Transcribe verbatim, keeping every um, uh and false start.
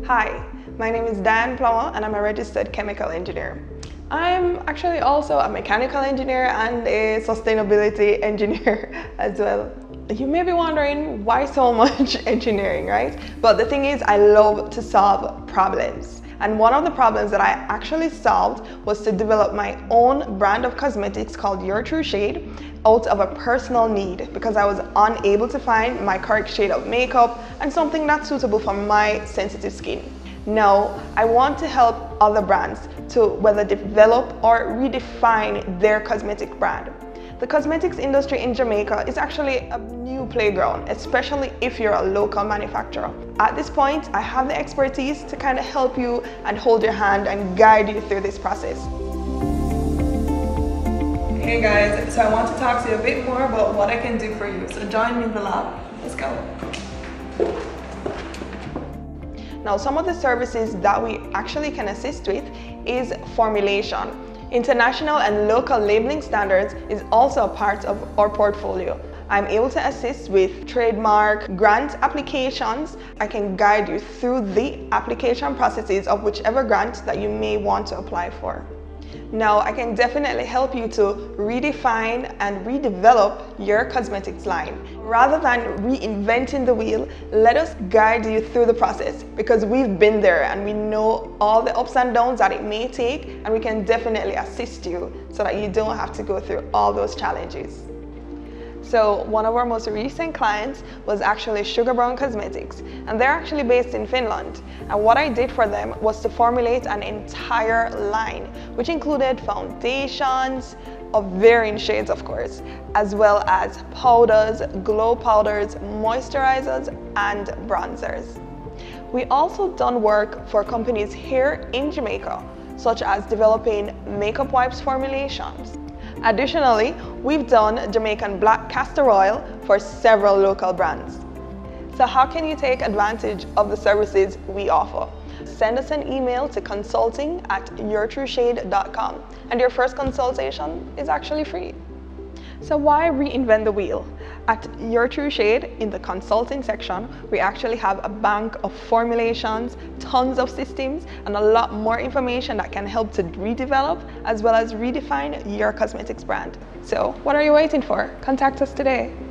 Hi, my name is Dianne Plummer and I'm a registered chemical engineer. I'm actually also a mechanical engineer and a sustainability engineer as well. You may be wondering why so much engineering, right? But the thing is, I love to solve problems. And one of the problems that I actually solved was to develop my own brand of cosmetics called Your True Shade out of a personal need because I was unable to find my correct shade of makeup and something that's suitable for my sensitive skin. Now, I want to help other brands to whether develop or redefine their cosmetic brand. The cosmetics industry in Jamaica is actually a new playground, especially if you're a local manufacturer. At this point, I have the expertise to kind of help you and hold your hand and guide you through this process. Hey guys, so I want to talk to you a bit more about what I can do for you. So join me in the lab. Let's go. Now, some of the services that we actually can assist with is formulation. International and local labeling standards is also a part of our portfolio. I'm able to assist with trademark, grant applications. I can guide you through the application processes of whichever grant that you may want to apply for. Now, I can definitely help you to redefine and redevelop your cosmetics line. Rather than reinventing the wheel, let us guide you through the process because we've been there and we know all the ups and downs that it may take, and we can definitely assist you so that you don't have to go through all those challenges. So one of our most recent clients was actually Sugar Brown Cosmetics, and they're actually based in Finland. And what I did for them was to formulate an entire line, which included foundations of varying shades, of course, as well as powders, glow powders, moisturizers, and bronzers. We also done work for companies here in Jamaica, such as developing makeup wipes formulations. Additionally, we've done Jamaican black castor oil for several local brands. So how can you take advantage of the services we offer? Send us an email to consulting at your true shade dot com, and your first consultation is actually free. So why reinvent the wheel? At Your True Shade, in the consulting section, we actually have a bank of formulations, tons of systems, and a lot more information that can help to redevelop as well as redefine your cosmetics brand. So what are you waiting for? Contact us today.